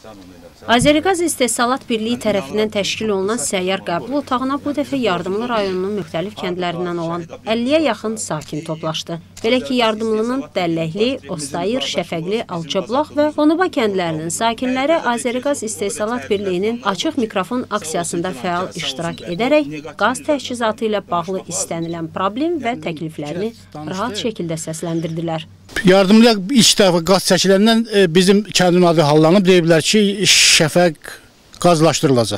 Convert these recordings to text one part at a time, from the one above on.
Azəriqaz İstehsalat Birliyi tərəfindən təşkil olunan səyyar qəbul otağına bu dəfə Yardımlı rayonunun müxtəlif kəndlərindən olan 50-yə yaxın sakin toplaşdı. Belə ki, Yardımlının Dəlləkli, Ostayır, Şəfəqli, Alçablaq və Xonuba kəndlərinin sakinləri Azəriqaz İstehsalat Birliyinin açıq mikrofon aksiyasında fəal iştirak edərək qaz təchizatı ilə bağlı istənilən problem və təkliflərini rahat şəkildə səsləndirdilər. Yardımlıya ilk dəfə qaz çəkiləndən bizim kəndin adı hallanıb, deyiblər ki, Şəfəq qazlaşdırılacaq.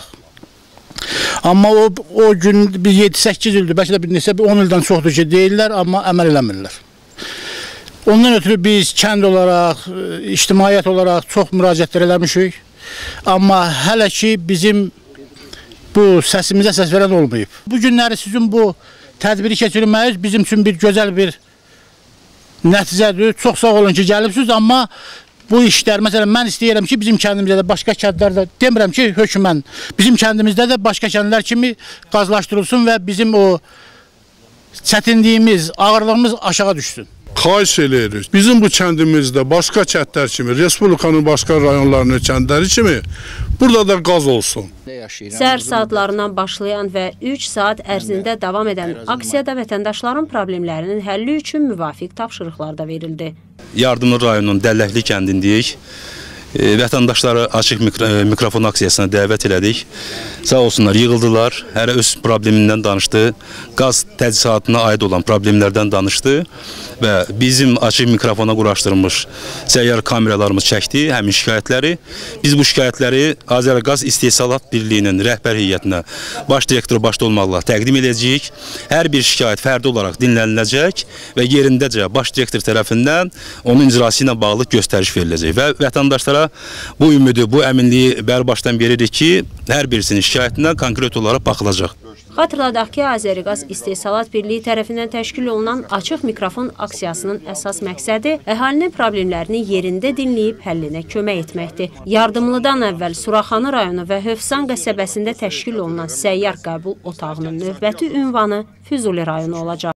Amma o gün 7-8 ildir, bəlkə də bir neçə 10 ildən çoxdur ki, deyirlər, amma əməl eləmirlər. Ondan ötürü biz kənd olaraq, ictimaiyyət olaraq çox müraciətlər eləmişik. Amma hələ ki, bizim bu səsimizə səs verən olmayıb. Bu günləri sizin bu tədbiri keçirməyiz bizim üçün bir gözəl bir nəticədir. Çox sağ olun ki, gəlibsiniz, amma bu işlər, məsələn, mən istəyirəm ki, bizim kəndimizdə də, başqa kəndlərdə, demirəm ki, hökmən, bizim kəndimizdə də başqa kəndlər kimi qazlaşdırılsın və bizim o çətinliyimiz, ağırlığımız aşağı düşsün. Xahiş edirik. Bizim bu kəndimizdə başqa kəndlər kimi, Respublikanın başqa rayonlarının kəndləri kimi burada da qaz olsun. Səhər saatlarından başlayan və 3 saat ərzində davam edən aksiyada vətəndaşların problemlərinin həlli üçün müvafiq tapşırıqlar da verildi. Yardımlı rayonunun Dəlləkli kəndindəyik. Vətəndaşları açıq mikrofon aksiyasına dəvət elədik. Sağ olsunlar, yığıldılar, hərə öz problemindən danışdı, qaz təchizatına aid olan problemlərdən danışdı və bizim açıq mikrofona quraşdırılmış səyyar kameralarımız çəkdi həmin şikayətləri. Biz bu şikayətləri Azəriqaz İstehsalat Birliyinin rəhbər heyətinə baş direktoru başda olmaqla təqdim edəcəyik. Hər bir şikayət fərdi olaraq dinləniləcək və yerindəcə baş direktor tərəfindən onun icrası ilə bağlı göstəriş veriləcək və vətəndaşlara bu ümidi, bu əminliyi bərbaşdan veririk ki, hər birisinin şikayətindən konkret olaraq baxılacaq. Xatırladaq ki, Azəriqaz İstehsalat Birliyi tərəfindən təşkil olunan açıq mikrofon aksiyasının əsas məqsədi əhalinin problemlərini yerində dinləyib həllinə kömək etməkdir. Yardımlıdan əvvəl Suraxanı rayonu və Hövsan qəsəbəsində təşkil olunan səyyar qəbul otağının növbəti ünvanı Füzuli rayonu olacaq.